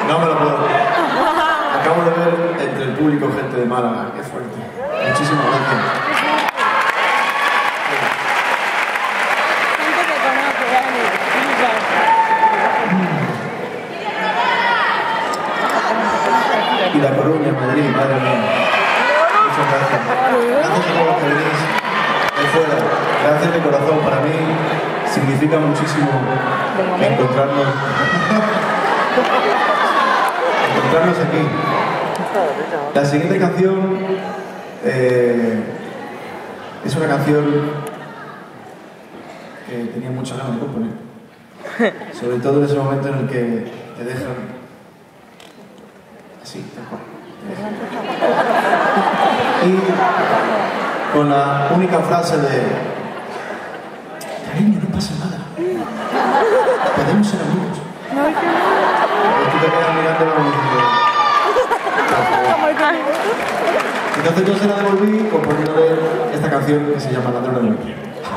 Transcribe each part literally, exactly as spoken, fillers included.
No me lo puedo. Acabo de ver entre el público gente de Málaga. Qué fuerte. Muchísimas gracias. Gente que conoce, ya. Y La Coruña, Madrid, madre mía. Muchas gracias. Gracias a todos los que venís de fuera. Gracias de corazón. Para mí significa muchísimo encontrarnos. encontrarnos aquí. La siguiente canción eh, es una canción que tenía muchas ganas de componer. Sobre todo en ese momento en el que te dejan así, tal cual. Y con la única frase de cariño, no pasa nada. Podemos ser amigos. Y tú te quedas mirando como diciendo. Entonces yo se la devolví componiéndole esta canción que se llama Ladrón de Noche.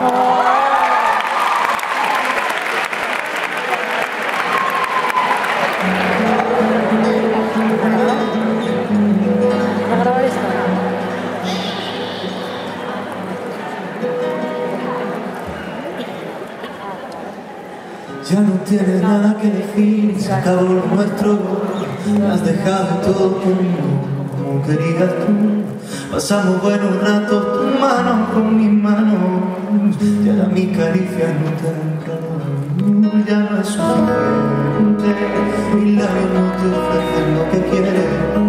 Ya no tienes nada que decir, se acabó lo nuestro, me has dejado todo como querías tú. Pasamos buenos ratos, tu mano con mis manos, y ahora mi caricia no te dan calor. Ya no es suficiente, mis labios no te ofrecen lo que quieres.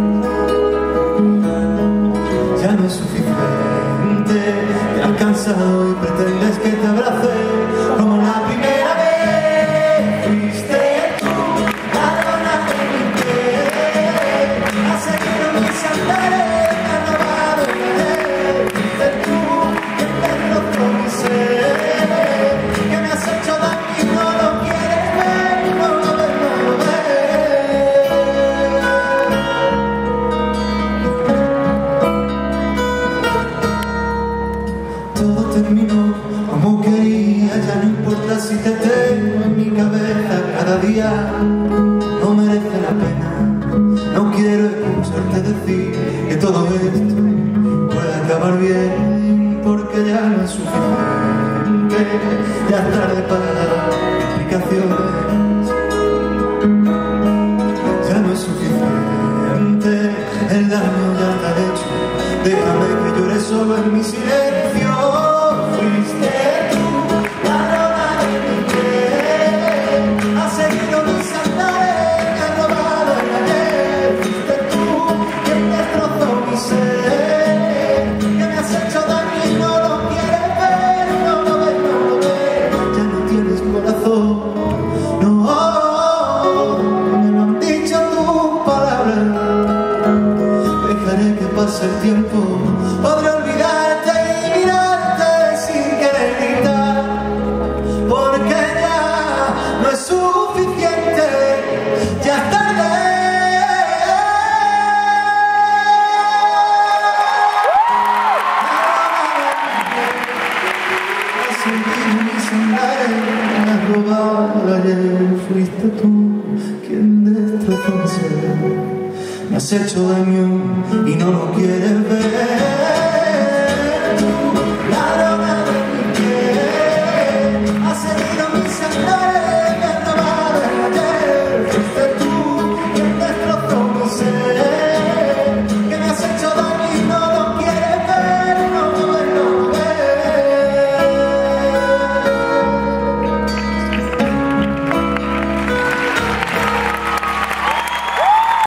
Ya no es suficiente, te has cansado y pretendes que te abrace como la primera vez. Como quería, ya no importa si te tengo en mi cabeza cada día. No merece la pena, no quiero escucharte decir que todo esto puede acabar bien, porque ya no es suficiente, ya es tarde para dar explicaciones. Ya no es suficiente, el daño ya está hecho, déjame que llore solo en mi silencio. Fuiste tú, ladrona de mi piel, has seguido mis andares, me has robado el ayer. Fuiste tú quien destrozó mi ser, que me has hecho daño y no lo quieres ver, no lo ves, no lo ves. Ya no tienes corazón, no, me lo han dicho tus palabras. Dejaré que pase el tiempo, podré olvidarte y mirarte sin querer gritar, porque ya no es suficiente, ya es tarde. Has seguido mis andares, me has robado ayer. Fuiste tú quien destrozó mi ser, me has hecho daño y no lo quieres ver. Ladrona de